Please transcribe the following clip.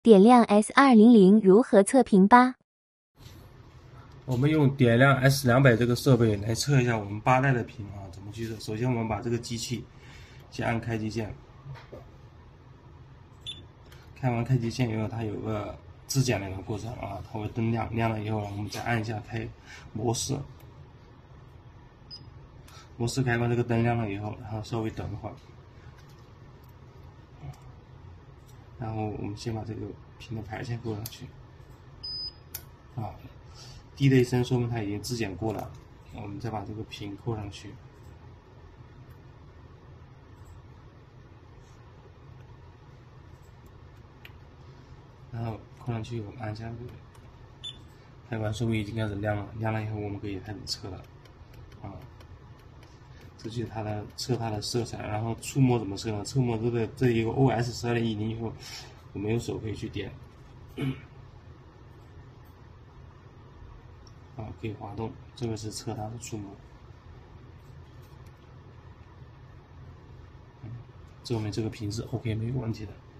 点亮 S200如何测评吧。 我们用点亮 S200这个设备来测一下我们8代的屏啊，怎么去测？首先我们把这个机器先按开机键，开完开机键以后，它有个质检的一个过程啊，它会灯亮，亮了以后，我们再按一下开模式，模式开关这个灯亮了以后，然后稍微等一会儿，然后我们先把这个屏的排线扣上去，啊，滴的一声说明它已经质检过了，我们再把这个屏扣上去。然后扣上去，我们按下这个开关，说明已经开始亮了。亮了以后，我们可以开始测了。啊，这就是测它的色彩。然后触摸怎么测呢？触摸这一个 OS12.10以后，我们用手可以去点，啊，可以滑动。这个是测它的触摸。证明这个屏是 OK 没有问题的。